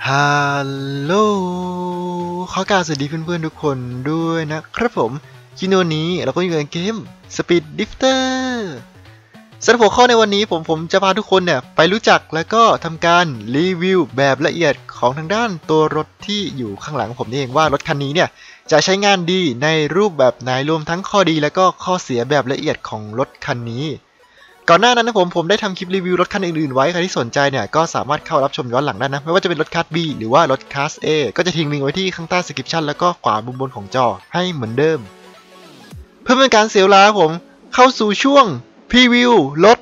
ฮัลโหลขอกล่าวสวัสดีเพื่อนๆทุกคนด้วยนะครับผมคลิปนี้เราก็อยู่ในเกม Speed Drifter สำหรับหัวข้อในวันนี้ผมจะพาทุกคนเนี่ยไปรู้จักแล้วก็ทำการรีวิวแบบละเอียดของทางด้านตัวรถที่อยู่ข้างหลังผมนี่เองว่ารถคันนี้เนี่ยจะใช้งานดีในรูปแบบไหนรวมทั้งข้อดีและก็ข้อเสียแบบละเอียดของรถคันนี้ก่อนหน้านั้นนะผมได้ทำคลิปรีวิวรถคันอื่นๆไว้ใครที่สนใจเนี่ยก็สามารถเข้ารับชมย้อนหลังได้นะไม่ว่าจะเป็นรถคัส B หรือว่ารถคัส A ก็จะทิ้งลิงก์ไว้ที่ข้างใต้ description แล้วก็ขวามุมบนของจอให้เหมือนเดิมเพื่อเป็นการเสียเวลาผมเข้าสู่ช่วงพรีวิวรถ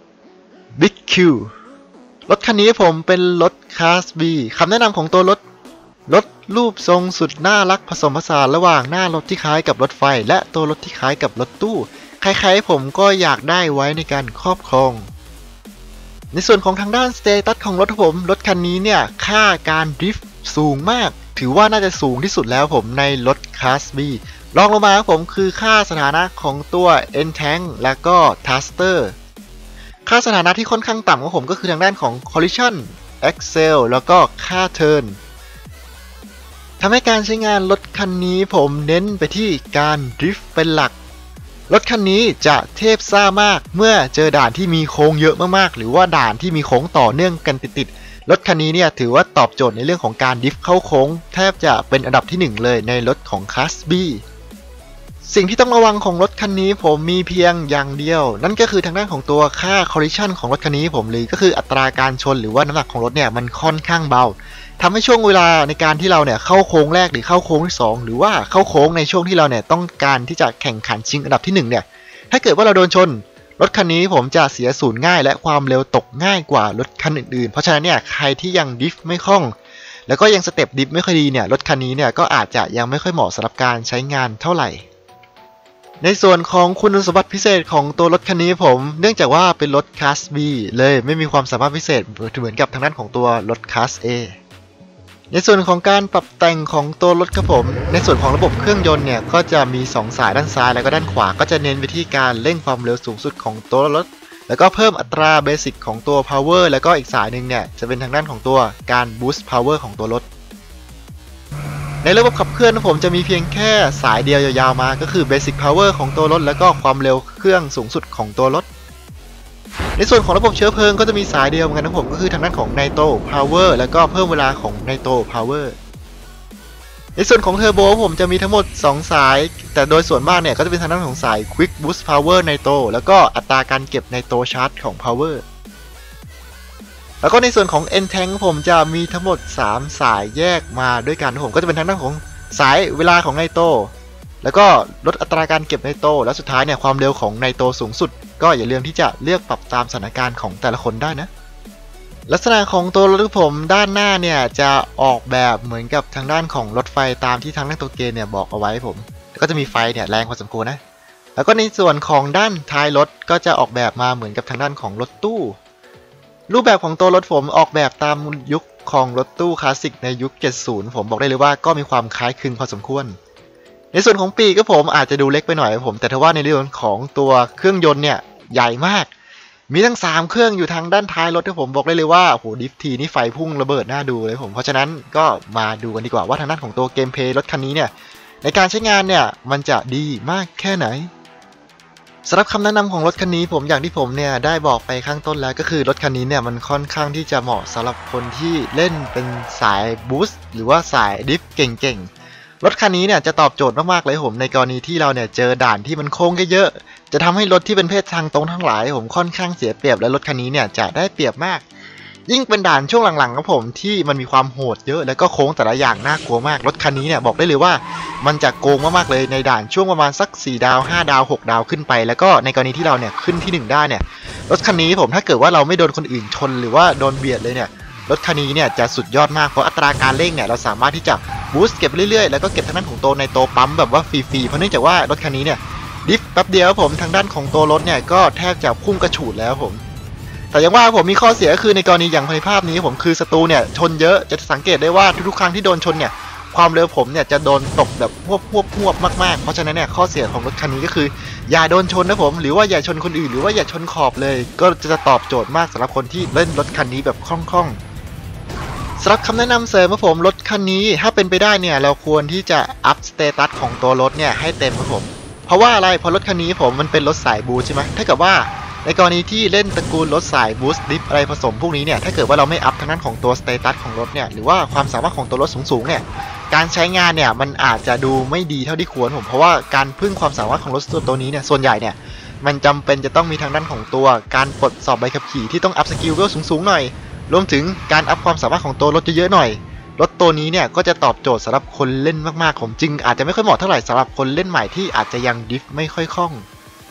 Big Q รถคันนี้ผมเป็นรถคัส B คำแนะนำของตัวรถรูปทรงสุดน่ารักผสมผสานระหว่างหน้ารถที่คล้ายกับรถไฟและตัวรถที่คล้ายกับรถตู้ใครๆผมก็อยากได้ไว้ในการครอบครองในส่วนของทางด้านสเตตัสของรถผมรถคันนี้เนี่ยค่าการดริฟต์สูงมากถือว่าน่าจะสูงที่สุดแล้วผมในรถคลาส B รองลงมาผมคือค่าสถานะของตัว N-Tank และก็ Thruster ค่าสถานะที่ค่อนข้างต่ำของผมก็คือทางด้านของ Collision Axle แล้วก็ค่า Turn ทำให้การใช้งานรถคันนี้ผมเน้นไปที่การดริฟต์เป็นหลักรถคันนี้จะเทพซ่ามากเมื่อเจอด่านที่มีโค้งเยอะมากๆหรือว่าด่านที่มีโค้งต่อเนื่องกันติดๆรถคันนี้เนี่ยถือว่าตอบโจทย์ในเรื่องของการดริฟต์เข้าโค้งแทบจะเป็นอันดับที่1เลยในรถของคลาส B สิ่งที่ต้องระวังของรถคันนี้ผมมีเพียงอย่างเดียวนั่นก็คือทางด้านของตัวค่า collision ของรถคันนี้ผมหรือก็คืออัตราการชนหรือว่าน้ำหนักของรถเนี่ยมันค่อนข้างเบาทำให้ช่วงเวลาในการที่เราเนี่ยเข้าโค้งแรกหรือเข้าโค้งที่2หรือว่าเข้าโค้งในช่วงที่เราเนี่ยต้องการที่จะแข่งขันชิงอันดับที่1เนี่ยถ้าเกิดว่าเราโดนชนรถคันนี้ผมจะเสียศูนย์ง่ายและความเร็วตกง่ายกว่ารถคันอื่นๆเพราะฉะนั้นเนี่ยใครที่ยังดริฟต์ไม่คล่องแล้วก็ยังสเต็ปดริฟต์ไม่ค่อยดีเนี่ยรถคันนี้เนี่ยก็อาจจะยังไม่ค่อยเหมาะสำหรับการใช้งานเท่าไหร่ในส่วนของคุณสมบัติพิเศษของตัวรถคันนี้ผมเนื่องจากว่าเป็นรถคลาส B เลยไม่มีความสามารถพิเศษเหมือนกับทางด้านของตัวรถคลาส A ในส่วนของการปรับแต่งของตัวรถครับผมในส่วนของระบบเครื่องยนต์เนี่ยก็จะมี2สายด้านซ้ายแล้วก็ด้านขวาก็จะเน้นไปที่การเร่งความเร็วสูงสุดของตัวรถแล้วก็เพิ่มอัตราเบสิกของตัว power แล้วก็อีกสายหนึ่งเนี่ยจะเป็นทางด้านของตัวการ boost power ของตัวรถในระบบขับเคลื่อนผมจะมีเพียงแค่สายเดียวยาวๆมาก็คือ basic power ของตัวรถแล้วก็ความเร็วเครื่องสูงสุดของตัวรถในส่วนของระบบเชื้อเพลิงก็จะมีสายเดียวเหมือนกันนะผมก็คือทางด้านของ Nitro Power แล้วก็เพิ่มเวลาของ Nitro Power ในส่วนของเทอร์โบผมจะมีทั้งหมด2สายแต่โดยส่วนมากเนี่ยก็จะเป็นทางด้านของสาย Quick Boost Power Nitro แล้วก็อัตราการเก็บ Nitro Charge ของ Power แล้วก็ในส่วนของ N-Tank ผมจะมีทั้งหมด3สายแยกมาด้วยกันผมก็จะเป็นทางด้านของสายเวลาของ Nitro แล้วก็ลดอัตราการเก็บไนโตรและสุดท้ายเนี่ยความเร็วของไนโตรสูงสุดก็อย่าลืมที่จะเลือกปรับตามสถานการณ์ของแต่ละคนได้นะลักษณะของตัวรถผมด้านหน้าเนี่ยจะออกแบบเหมือนกับทางด้านของรถไฟตามที่ทางด้านตัวเกมเนี่ยบอกเอาไว้ผมก็จะมีไฟเนี่ยแรงพอสมควรนะแล้วก็ในส่วนของด้านท้ายรถก็จะออกแบบมาเหมือนกับทางด้านของรถตู้รูปแบบของตัวรถผมออกแบบตามยุคของรถตู้คลาสสิกในยุค 70 ผมบอกได้เลยว่าก็มีความคล้ายคลึงพอสมควรในส่วนของปีกก็ผมอาจจะดูเล็กไปหน่อยผมแต่ถ้าว่าในเรื่องของตัวเครื่องยนต์เนี่ยใหญ่มากมีทั้ง3เครื่องอยู่ทางด้านท้ายรถที่ผมบอกได้เลยว่าโหดิฟทีนี่ไฟพุ่งระเบิดน่าดูเลยผมเพราะฉะนั้นก็มาดูกันดีกว่าว่าทางด้านของตัวเกมเพลย์รถคันนี้เนี่ยในการใช้งานเนี่ยมันจะดีมากแค่ไหนสำหรับคำแนะนำของรถคันนี้ผมอย่างที่ผมเนี่ยได้บอกไปข้างต้นแล้วก็คือรถคันนี้เนี่ยมันค่อนข้างที่จะเหมาะสำหรับคนที่เล่นเป็นสายบูสต์หรือว่าสายดริฟเก่งๆรถคันนี้เนี่ยจะตอบโจทย์มากๆเลยผมในกรณีที่เราเนี่ยเจอด่านที่มันโค้งเยอะๆจะทำให้รถที่เป็นเพศทางตรงทั้งหลายผมค่อนข้างเสียเปรียบและรถคันนี้เนี่ยจะได้เปรียบมากยิ่งเป็นด่านช่วงหลังๆครับผมที่มันมีความโหดเยอะแล้วก็โค้งแต่ละอย่างน่ากลัวมากรถคันนี้เนี่ยบอกได้เลยว่ามันจะโกงมากๆเลยในด่านช่วงประมาณสัก4ดาว5ดาว6ดาวขึ้นไปแล้วก็ในกรณีที่เราเนี่ยขึ้นที่1ได้เนี่ยรถคันนี้ผมถ้าเกิดว่าเราไม่โดนคนอื่นชนหรือว่าโดนเบียดเลยเนี่ยรถคันนี้เนี่ยจะสุดยอดมากเพราะอัตราการเร่งเนี่ยเราสามารถที่จะบูสต์เก็บเรื่อยๆแล้วก็เก็บทางด้านของตัวในตัวปั๊มแบบว่าฟรีๆเพราะเนื่องจากว่ารถคันนี้เนี่ยดิฟแป๊บเดียวผมทางด้านของตัวรถเนี่ยก็แทบจะพุ่งกระฉูดแล้วผมแต่ยังว่าผมมีข้อเสียคือในกรณีอย่างในภาพนี้ผมคือศัตรูเนี่ยชนเยอะจะสังเกตได้ว่าทุกๆครั้งที่โดนชนเนี่ยความเร็วผมเนี่ยจะโดนตกแบบพวบมากๆเพราะฉะนั้นเนี่ยข้อเสียของรถคันนี้ก็คืออย่าโดนชนนะผมหรือว่าอย่าชนคนอื่นหรือว่าอย่าชนขอบเลยก็จะตอบโจทย์มากสำหรับคนที่เล่นรถคันนี้แบบคล่องๆสำหรับคำแนะนำเสริมครับผมรถคันนี้ถ้าเป็นไปได้เนี่ยเราควรที่จะอัพสเตตัสของตัวรถเนี่ยให้เต็มครับผมเพราะว่าอะไรเพราะรถคันนี้ผมมันเป็นรถสายบูสต์ใช่ไหมถ้าเกิดว่าในกรณีที่เล่นตระกูลรถสายบูสต์ดิฟอะไรผสมพวกนี้เนี่ยถ้าเกิดว่าเราไม่อัพทางด้านของตัวสเตตัสของรถเนี่ยหรือว่าความสามารถของตัวรถสูงๆเนี่ยการใช้งานเนี่ยมันอาจจะดูไม่ดีเท่าที่ควรผมเพราะว่าการพึ่งความสามารถของรถตัวนี้เนี่ยส่วนใหญ่เนี่ยมันจำเป็นจะต้องมีทางด้านของตัวการปลดสอบใบขับขี่ที่ต้องอัพสกิลเวลสูงๆหน่อยรวมถึงการอัพความสามารถของตัวรถเยอะๆหน่อยรถตัวนี้เนี่ยก็จะตอบโจทย์สำหรับคนเล่นมากๆผมจึงอาจจะไม่ค่อยเหมาะเท่าไหร่สำหรับคนเล่นใหม่ที่อาจจะยังดิฟไม่ค่อยคล่อง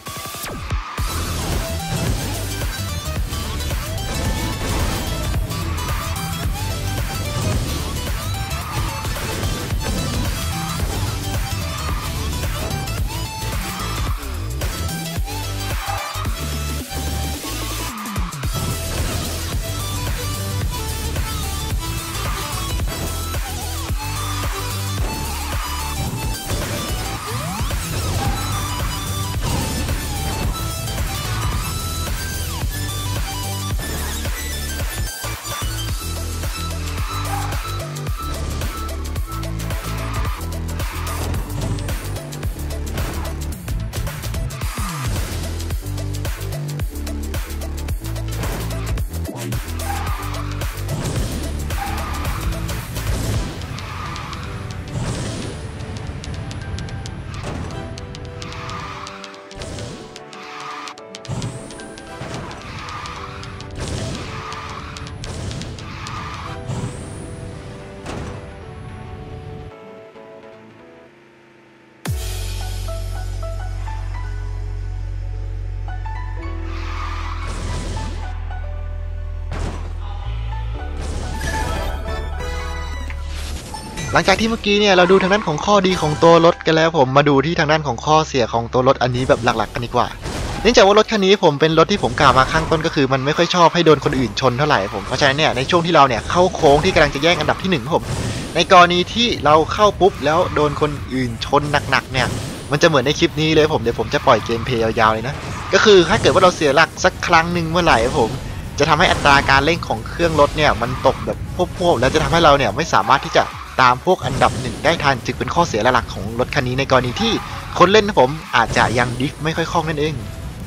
หลังจากที่เมื่อกี้เนี่ยเราดูทางด้านของข้อดีของตัวรถกันแล้วผมมาดูที่ทางด้านของข้อเสียของตัวรถอันนี้แบบหลักๆกันดีกว่าเนื่องจากว่ารถคันนี้ผมเป็นรถที่ผมกล่าวมาข้างต้นก็คือมันไม่ค่อยชอบให้โดนคนอื่นชนเท่าไหร่ผมเพราะฉะนั้นเนี่ยในช่วงที่เราเนี่ยเข้าโค้งที่กำลังจะแย่งอันดับที่1ผมในกรณีที่เราเข้าปุ๊บแล้วโดนคนอื่นชนหนักๆเนี่ยมันจะเหมือนในคลิปนี้เลยผมเดี๋ยวผมจะปล่อยเกมเพลย์ยาวๆเลยนะก็คือถ้าเกิดว่าเราเสียหลักสักครั้งหนึ่งเมื่อไหร่ผมจะทำให้อัตราการเร่งของเครื่องรถเนี่ยมันตกแบบพวบๆแล้วจะทำให้เราเนี่ยไม่สามารถที่จะตามพวกอันดับ1ได้ทันจึงเป็นข้อเสียหลักของรถคันนี้ในกรณีที่คนเล่นผมอาจจะยังดิฟไม่ค่อยคล่องนั่นเอง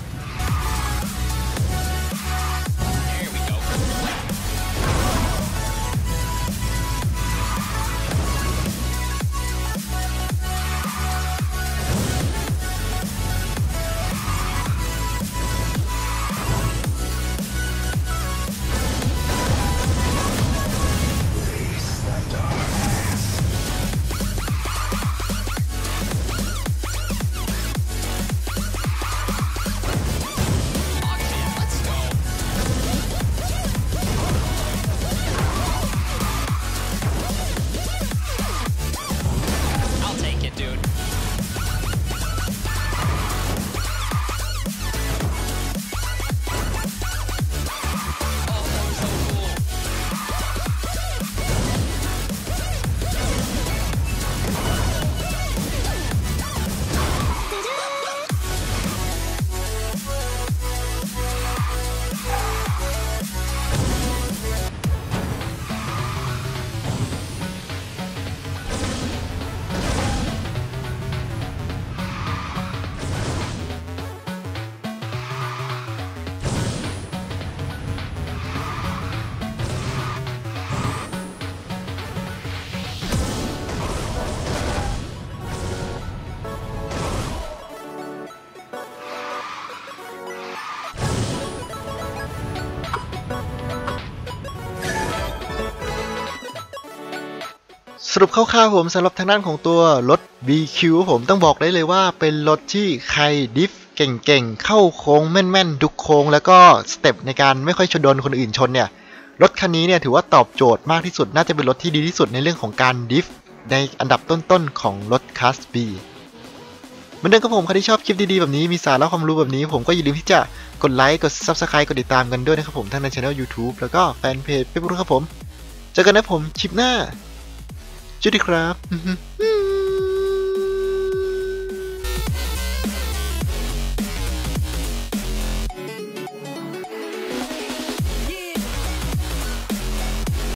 สรุปคร่าวๆผมสำหรับทางด้านของตัวรถ BQ ผมต้องบอกได้เลยว่าเป็นรถที่ใครดิฟเก่งๆเข้าโค้งแม่นๆทุกโค้งแล้วก็สเต็ปในการไม่ค่อยชนโดนคนอื่นชนเนี่ยรถคันนี้เนี่ยถือว่าตอบโจทย์มากที่สุดน่าจะเป็นรถที่ดีที่สุดในเรื่องของการดิฟในอันดับต้นๆของรถคลาส B เหมือนเดิมครับผมใครที่ชอบคลิปดีๆแบบนี้มีสาระความรู้แบบนี้ผมก็อย่าลืมที่จะกดไลค์กด Subscribe กดติดตามกันด้วยนะครับผมทั้งในช่อง YouTube แล้วก็แฟนเพจ Facebook ครับผมเจอกันนะผมคลิปหน้าจุดดีครับ